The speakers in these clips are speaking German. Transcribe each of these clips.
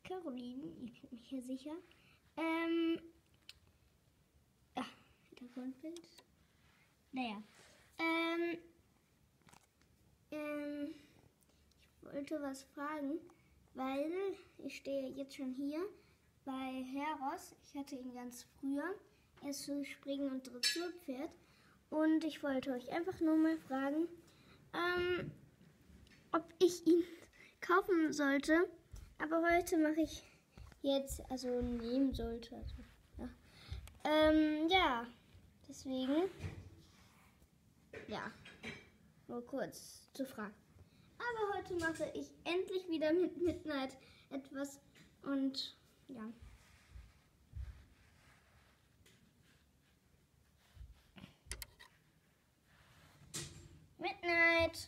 Caroline, ihr kennt mich ja sicher. Hintergrundbild. Naja. Ich wollte was fragen, weil ich stehe jetzt schon hier bei Heros. Ich hatte ihn ganz früher. Er ist so Springen- und Dressurpferd. Und ich wollte euch einfach nur mal fragen, ob ich ihn kaufen sollte. Aber heute mache ich jetzt, also nehmen sollte. Also, ja, deswegen, ja, nur kurz zu fragen. Aber heute mache ich endlich wieder mit Midnight etwas und ja. Midnight.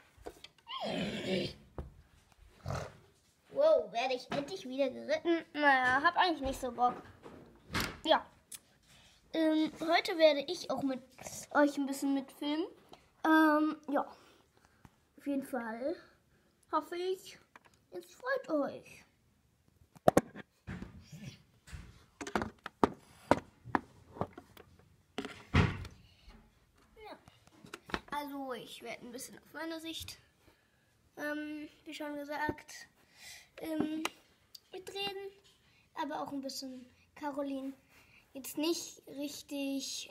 Wow, werde ich endlich wieder geritten? Naja, hab eigentlich nicht so Bock. Ja. Heute werde ich auch mit euch ein bisschen mitfilmen. Ja. Auf jeden Fall hoffe ich, es freut euch. Ja. Also ich werde ein bisschen auf meine Sicht, wie schon gesagt, mitreden, aber auch ein bisschen Caroline jetzt nicht richtig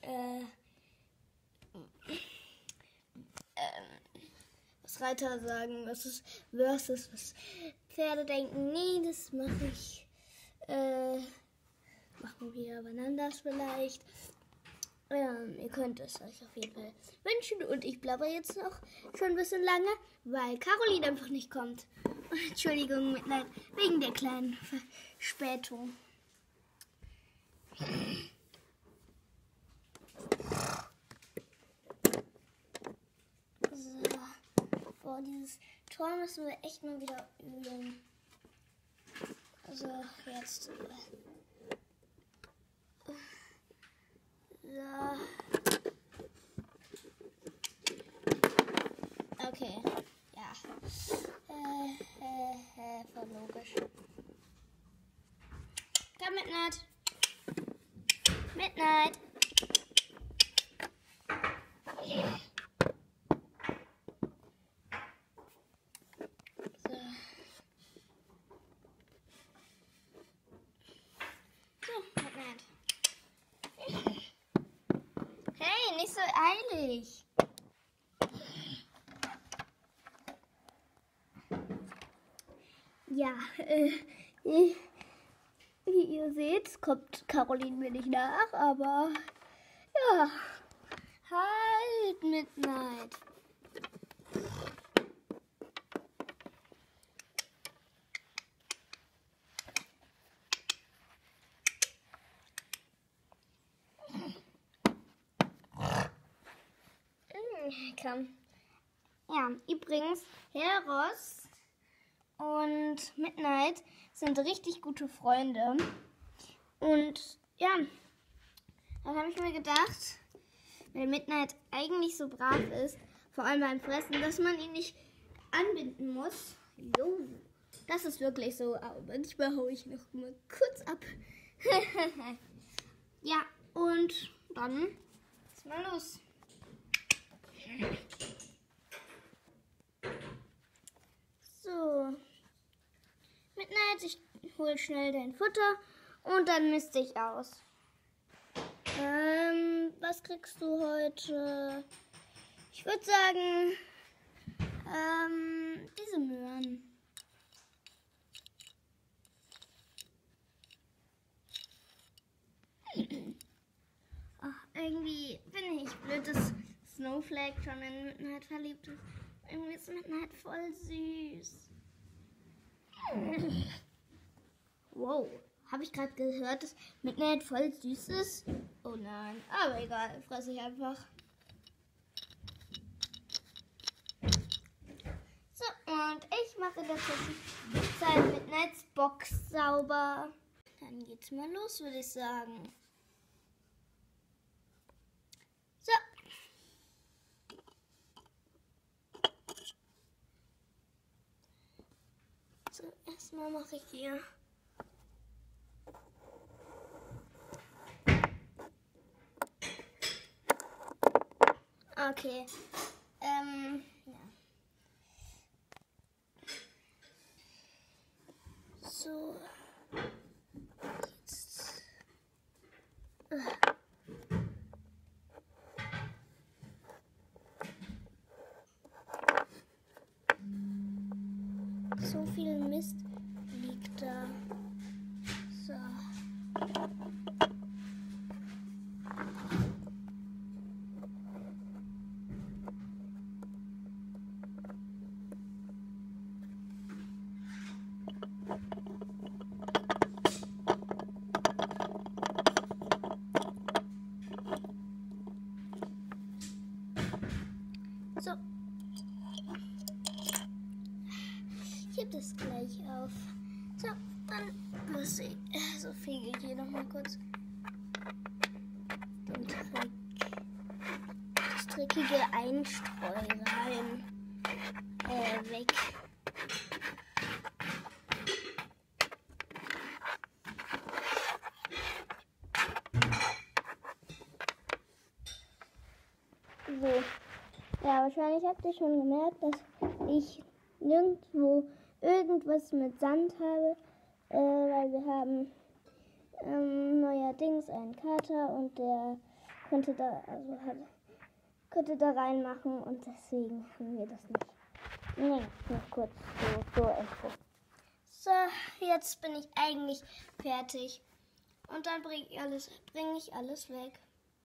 was Reiter sagen, was ist versus was Pferde denken. Nee, das mache ich machen wir wann anders vielleicht. Ihr könnt es euch auf jeden Fall wünschen und ich bleibe jetzt noch schon ein bisschen lange, weil Caroline einfach nicht kommt. Entschuldigung, Mitleid, wegen der kleinen Verspätung. So. Boah, dieses Tor müssen wir echt mal wieder üben. Also, jetzt. So. Okay, ja. Voll logisch. Komm, Midnight. Midnight. So, Midnight. Hey, nicht so eilig. Ja, wie ihr seht, kommt Caroline mir nicht nach, aber ja, halt Midnight. Komm. Ja, übrigens, Heros und Midnight sind richtig gute Freunde. Und ja, dann habe ich mir gedacht, weil Midnight eigentlich so brav ist, vor allem beim Fressen, dass man ihn nicht anbinden muss. Jo, das ist wirklich so, aber manchmal haue ich noch mal kurz ab. Ja, und dann ist mal los. So, Midnight, ich hole schnell dein Futter und dann misste ich aus. Was kriegst du heute? Ich würde sagen, diese Möhren. Ach, irgendwie bin ich blöd, dass Snowflake schon in Midnight verliebt ist. Irgendwie ist Midnight voll süß. Wow, habe ich gerade gehört, dass Midnight voll süß ist? Oh nein, aber egal, fresse ich einfach. So, und ich mache das jetzt seit Midnights Box sauber. Dann geht's mal los, würde ich sagen. So. So, erstmal mache ich hier Okay. Ja. So. Jetzt. So viel Mist liegt da. So. So. Ich heb das gleich auf. So, dann muss ich. So fege ich hier nochmal kurz den Dreck, das dreckige Einstreurein weg. So. Ja, wahrscheinlich habt ihr schon gemerkt, dass ich nirgendwo irgendwas mit Sand habe, weil wir haben neuerdings einen Kater und der konnte da reinmachen und deswegen haben wir das nicht. Nee, nur kurz so Info. So, jetzt bin ich eigentlich fertig und dann bringe ich alles weg.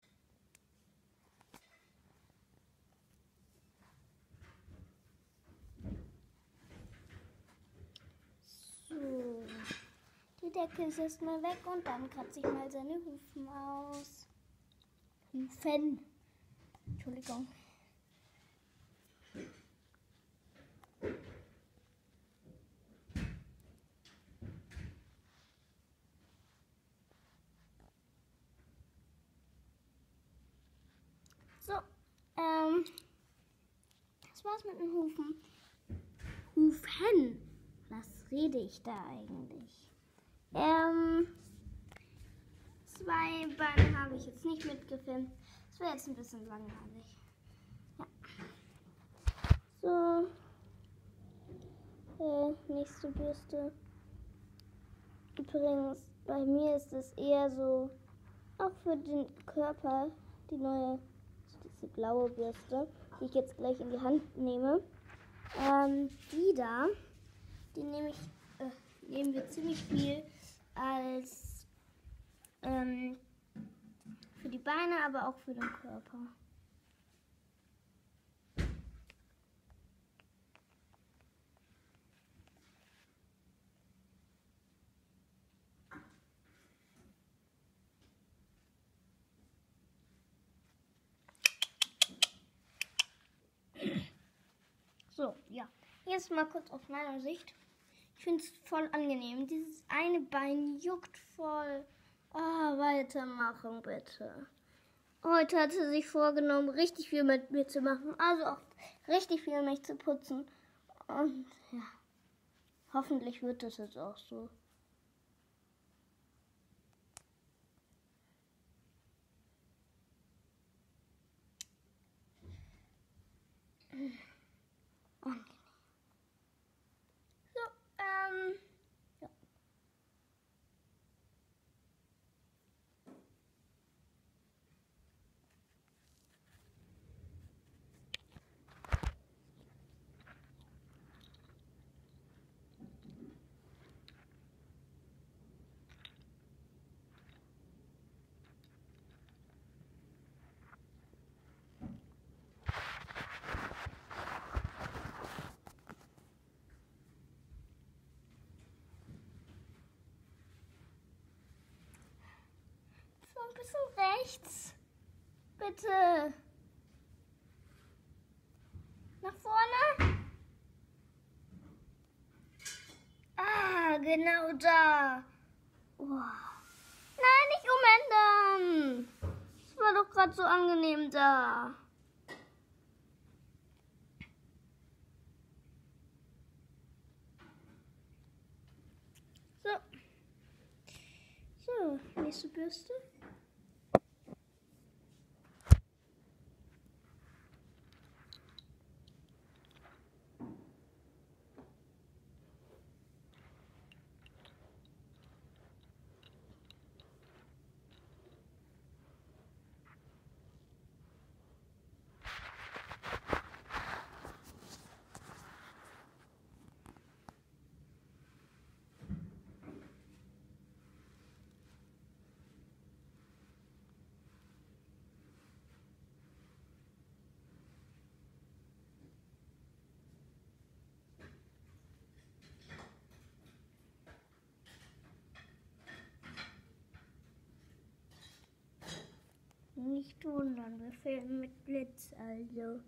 So, die Decke ist erstmal weg und dann kratze ich mal seine Hufen aus. Hufen. Entschuldigung. So, das war's mit den Hufen. Hufen. Was rede ich da eigentlich? 2 Beine habe ich jetzt nicht mitgefilmt. Das wäre jetzt ein bisschen langweilig. Ja. So. Nächste Bürste. Übrigens, bei mir ist es eher so, auch für den Körper, diese blaue Bürste, die ich jetzt gleich in die Hand nehme. Die nehmen wir ziemlich viel als für die Beine, aber auch für den Körper. So, ja. Jetzt mal kurz aus meiner Sicht. Ich finde es voll angenehm. Dieses eine Bein juckt voll. Weitermachen bitte. Heute hat sie sich vorgenommen, richtig viel mit mir zu machen. Also auch richtig viel mich zu putzen. Und ja, hoffentlich wird das jetzt auch so. Angenehm. So, ja. So ein bisschen rechts. Bitte. Nach vorne. Genau da. Oh. Nein, nicht umändern. Es war doch gerade so angenehm da. So, nächste Bürste. wundern, wir filmen mit Blitz, also.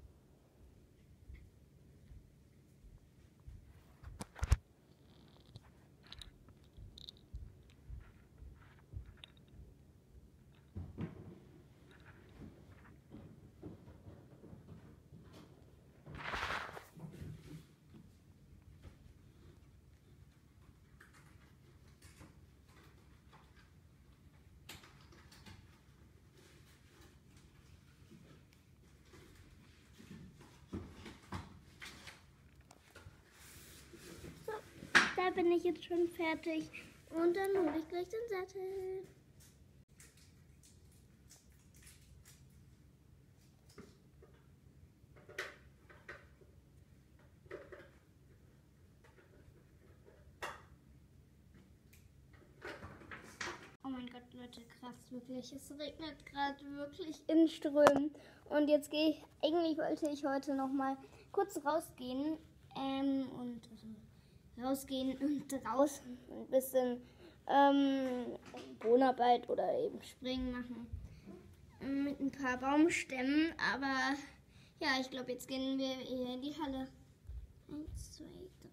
Da bin ich jetzt schon fertig und dann hole ich gleich den Sattel. Oh mein Gott, Leute, krass, wirklich. Es regnet gerade wirklich in Strömen. Und jetzt gehe ich, eigentlich wollte ich heute noch mal kurz rausgehen rausgehen und draußen ein bisschen Bodenarbeit oder eben Springen machen mit ein paar Baumstämmen. Aber ja, ich glaube, jetzt gehen wir eher in die Halle. 1, 2, 3.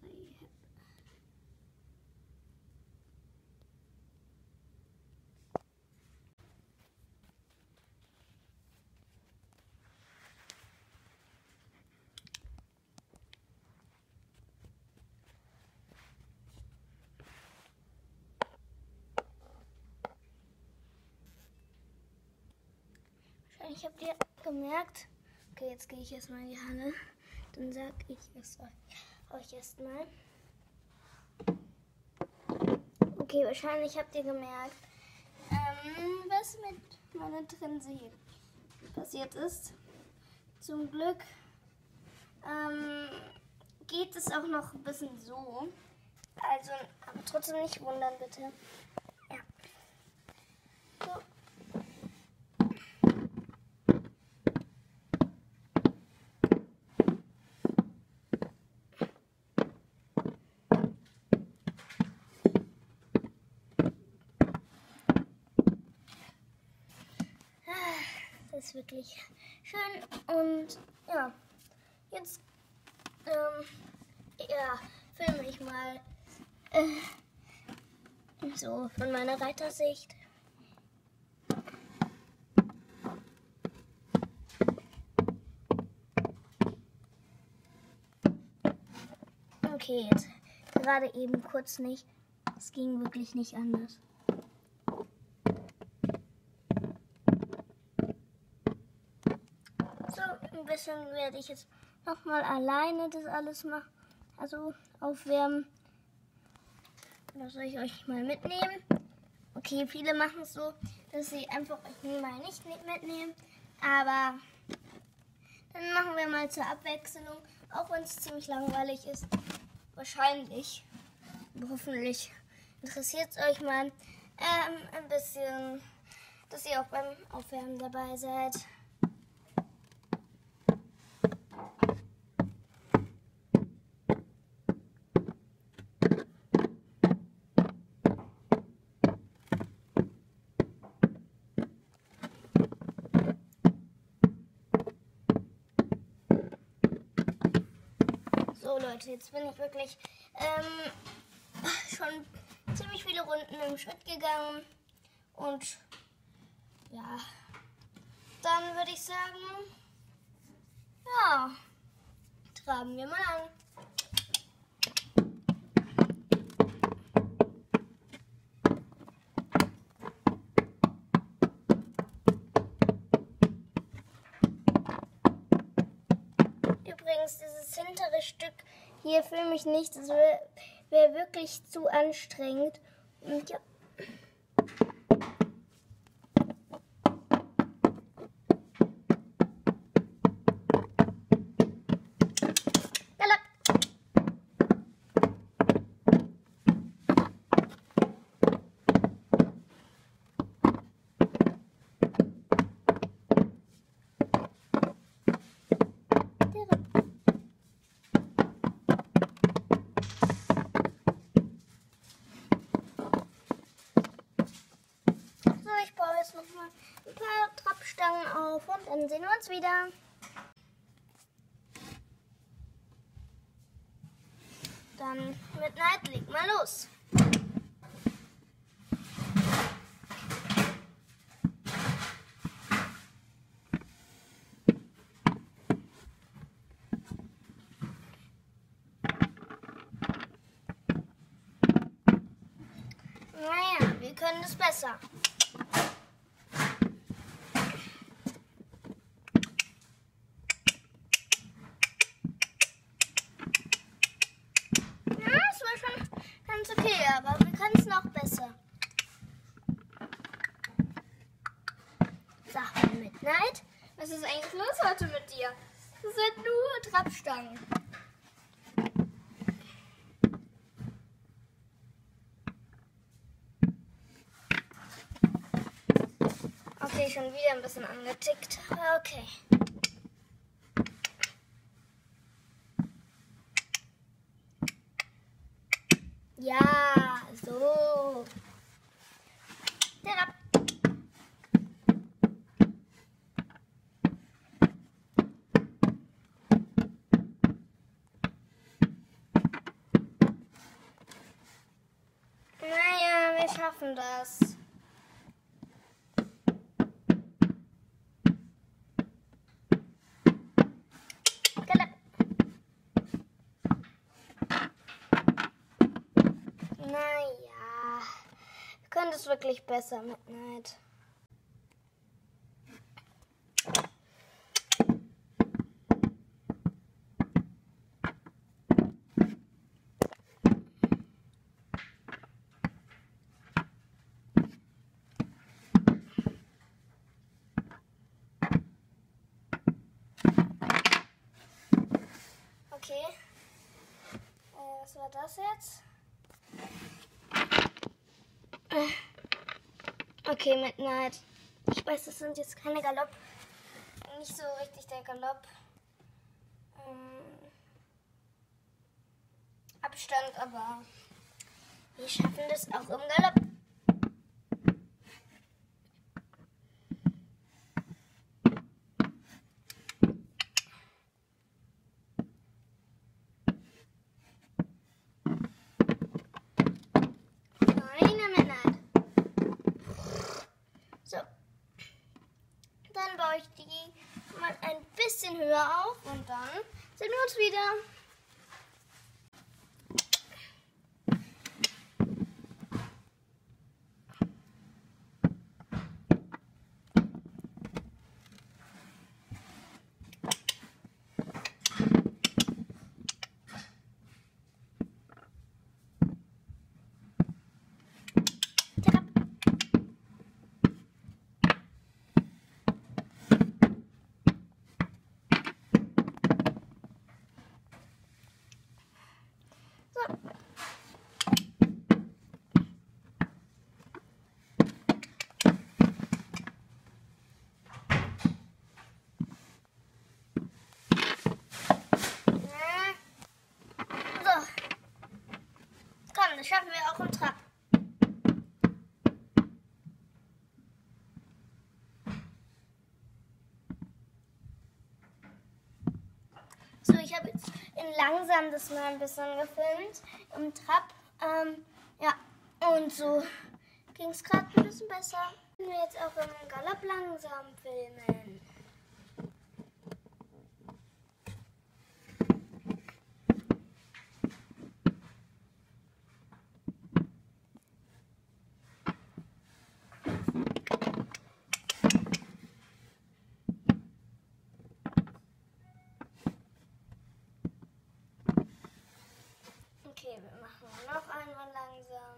Ich habe dir gemerkt, okay, jetzt gehe ich erstmal in die Halle, dann sag ich es euch erstmal. Okay, wahrscheinlich habt ihr gemerkt, was mit meiner Trense hier passiert ist. Zum Glück geht es auch noch ein bisschen so, also aber trotzdem nicht wundern, bitte. Ja. So. Das ist wirklich schön und ja, jetzt filme ich mal so von meiner Reitersicht. Okay, jetzt gerade eben kurz nicht. Es ging wirklich nicht anders. So, ein bisschen werde ich jetzt nochmal alleine das alles machen. Also aufwärmen. Das soll ich euch mal mitnehmen. Okay, viele machen es so, dass sie einfach euch mal nicht mitnehmen. Aber dann machen wir mal zur Abwechslung, auch wenn es ziemlich langweilig ist. Wahrscheinlich, hoffentlich interessiert es euch mal ein bisschen, dass ihr auch beim Aufwärmen dabei seid. So Leute, jetzt bin ich wirklich schon ziemlich viele Runden im Schritt gegangen und ja, dann würde ich sagen, ja, traben wir mal an. Übrigens, dieses hintere Stück hier filme ich nicht, das wäre wirklich zu anstrengend. Und ja. wir uns wieder. Dann Midnight, leg mal los. Naja, wir können es besser. Ja, es war schon ganz okay, aber wir können es noch besser. Sag mal, Midnight, was ist eigentlich los heute mit dir? Das sind nur Trappstangen. Okay, schon wieder ein bisschen angetickt. Okay. Ja, so. Terab. Naja, wir schaffen das. Naja, wir können das wirklich besser, Midnight. Okay, was war das jetzt? Okay, Midnight. Ich weiß, das sind jetzt keine Galopp. Nicht so richtig der Galopp. Abstand, aber wir schaffen das auch im Galopp. Dann baue ich die mal ein bisschen höher auf und dann sehen wir uns wieder. Das schaffen wir auch im Trab. So, ich habe jetzt in langsam das mal ein bisschen gefilmt. Im Trab. Ja, und so ging es gerade ein bisschen besser. Können wir jetzt auch im Galopp langsam filmen. Okay, wir machen noch einmal langsam.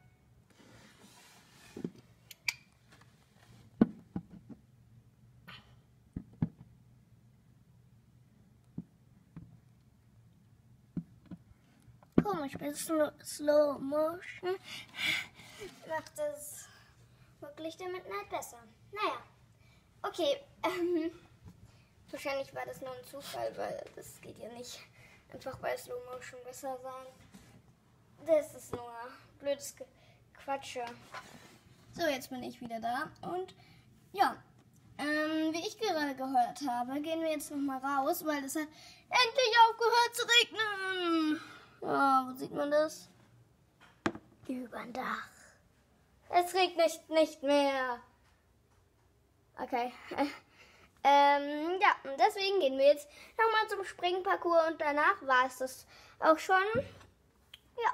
Komisch, bei Slow Motion macht es wirklich der Midnight besser. Naja, okay. Wahrscheinlich war das nur ein Zufall, weil das geht ja nicht einfach bei Slow Motion besser sein. Das ist nur blödes Quatsche. So, jetzt bin ich wieder da und ja, Wie ich gerade gehört habe, gehen wir jetzt nochmal raus, weil es hat endlich aufgehört zu regnen. Ja, wo sieht man das? Über dem Dach. Es regnet nicht mehr. Okay. Ja, und deswegen gehen wir jetzt nochmal zum Springparcours und danach war es das auch schon. Ja,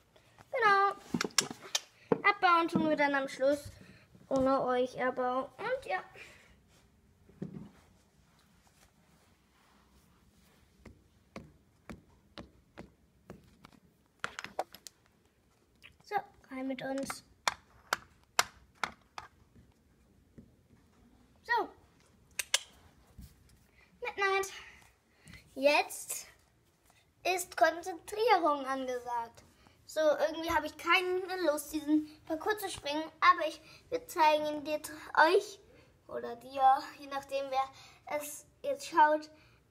genau. Abbauen tun wir dann am Schluss. Ohne euch aber. Und ja. So, rein mit uns. So. Midnight. Jetzt ist Konzentrierung angesagt. So, irgendwie habe ich keine Lust, diesen Parcours zu springen, aber wir zeigen ihn dir, euch oder dir, je nachdem, wer es jetzt schaut,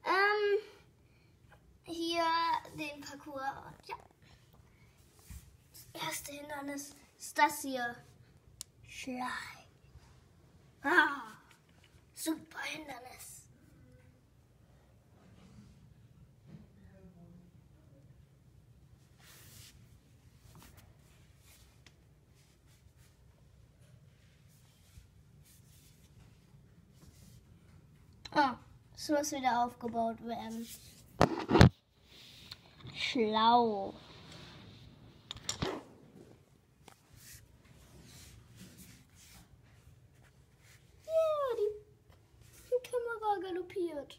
hier den Parcours. Und ja, das erste Hindernis ist das hier. Schleim. Super Hindernis. Es muss wieder aufgebaut werden. Schlau. Ja, die Kamera galoppiert.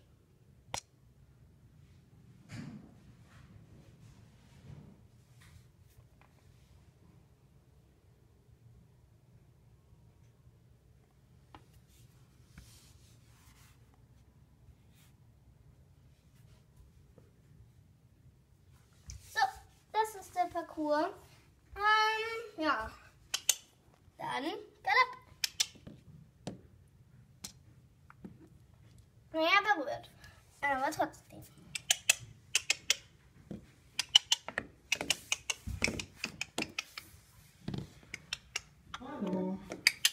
Der Parcours. Ja. Dann Galopp. Naja, berührt. Aber trotzdem. Hallo.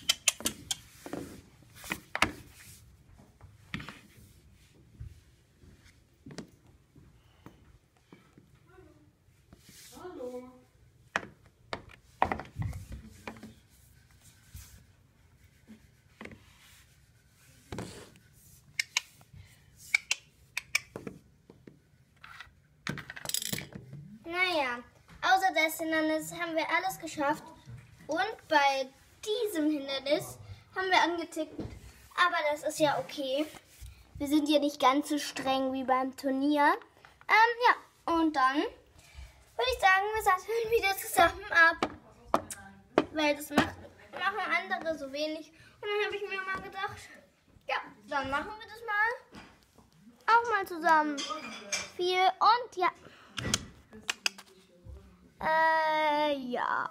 Naja, außer das Hindernis haben wir alles geschafft. Und bei diesem Hindernis haben wir angetickt. Aber das ist ja okay. Wir sind ja nicht ganz so streng wie beim Turnier. Ja, und dann würde ich sagen, wir satteln wieder zusammen ab. Weil das machen andere so wenig. Und dann habe ich mir mal gedacht, ja, dann machen wir das mal. Auch mal zusammen. Viel und ja. Ja.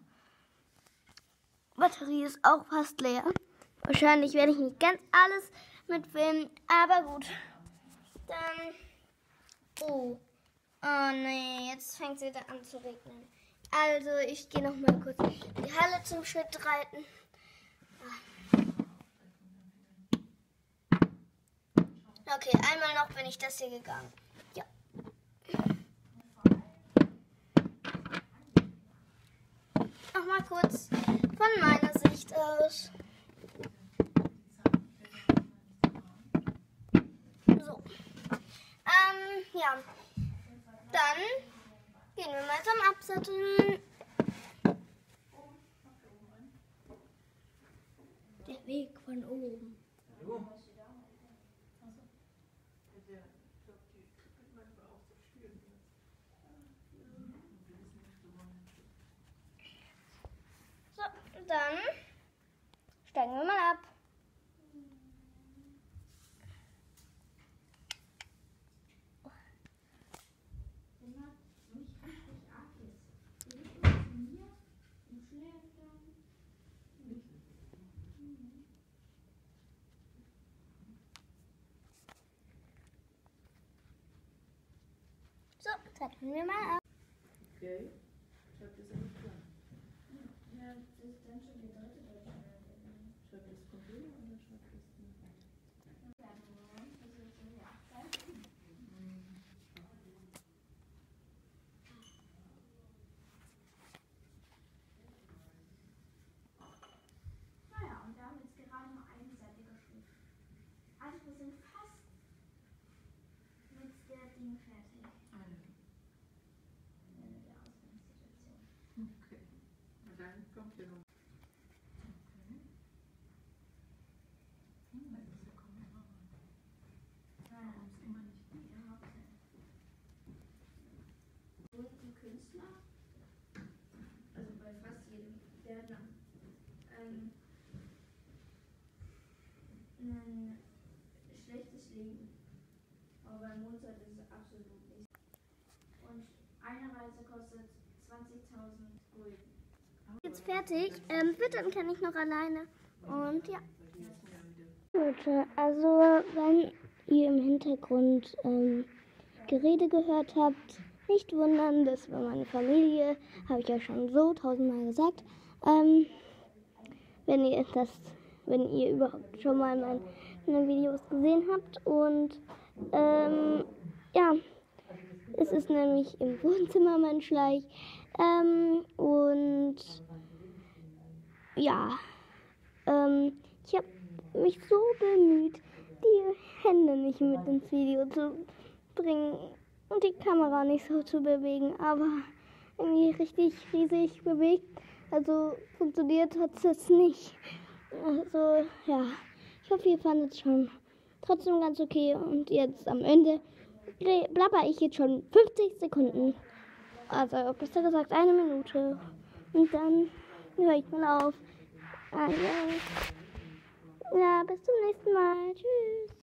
Batterie ist auch fast leer. Wahrscheinlich werde ich nicht ganz alles mitfilmen, aber gut. Dann. Oh nee, jetzt fängt es wieder an zu regnen. Also, ich gehe noch mal kurz in die Halle zum Schrittreiten. Okay, einmal noch bin ich das hier gegangen. Ja. Noch mal kurz von meiner Sicht aus. So. Ja. Dann gehen wir mal zum Absatteln. Der Weg von oben. So, dann steigen wir mal ab. So, satteln wir mal ab. Okay, schreibt das eigentlich klar. Ja, das ist dann schon die dritte Deutsche. Schreibt das Computer oder schreibt das nicht? kommt hier noch. Ein Künstler, also bei fast jedem Gärtner, ein schlechtes Leben. Aber bei Mozart ist es absolut nicht. Und eine Reise kostet 20.000 Gulden. Jetzt fertig. Füttern kann ich noch alleine. Und ja. Leute, also wenn ihr im Hintergrund Gerede gehört habt, nicht wundern, das war meine Familie, habe ich ja schon so 1000-mal gesagt. Wenn ihr überhaupt schon mal meine Videos gesehen habt. Und ja, es ist nämlich im Wohnzimmer mein Schleich. Und ja, ich habe mich so bemüht, die Hände nicht mit ins Video zu bringen und die Kamera nicht so zu bewegen, aber irgendwie richtig riesig bewegt. Also funktioniert hat es nicht. Also ja, ich hoffe, ihr fandet es schon trotzdem ganz okay. Und jetzt am Ende blabber ich jetzt schon 50 Sekunden. Also besser gesagt 1 Minute. Und dann höre ich mal auf. Also, ja, bis zum nächsten Mal. Tschüss.